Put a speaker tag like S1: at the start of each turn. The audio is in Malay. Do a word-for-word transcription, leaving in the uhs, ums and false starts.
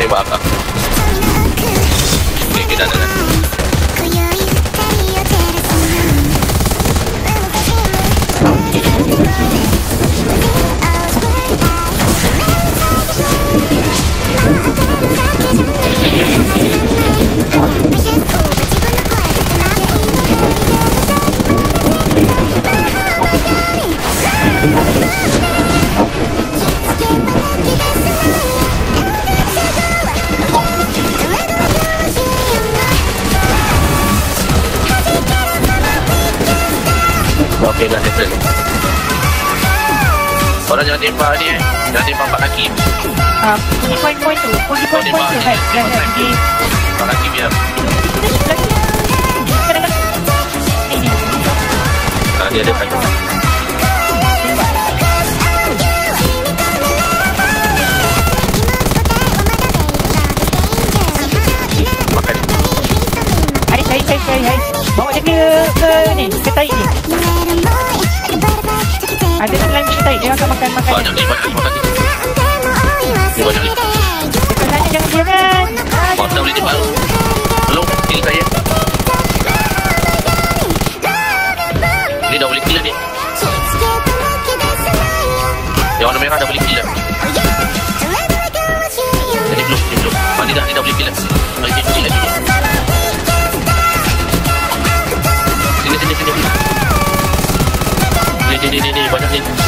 S1: tembak akak. Okay, okay, dah, dah, dah. Okey, dah settle. Korang jangan tembak ni eh. Jangan tembak Pak Hakim.
S2: Ah, pergi point-point tu. Pergi point-point tu. Hai, hai, hai. Pergi.
S1: Pak Hakim biar. Ah, dia ada tanya. Makan.
S2: Hai, hai, hai, hai, hai. Bawa dia ke, ke ni, ke taik ni. Ada slime ke taik, dia akan makan-makan.
S1: Banyak ni, banyak makan ni. Ni banyak ni.
S2: Dekat sana jangan bulan.
S1: Kau tak boleh tembak. Belum, ini saya. Ni dah boleh kill ni. Yang warna merah dah boleh kill dah. Ni belum, ni belum. Ah, ni dah, ni dah boleh kill dah. Mari kita kill lagi. Sini, sini, sini. Ni, ni, ni, ni, banyak ni.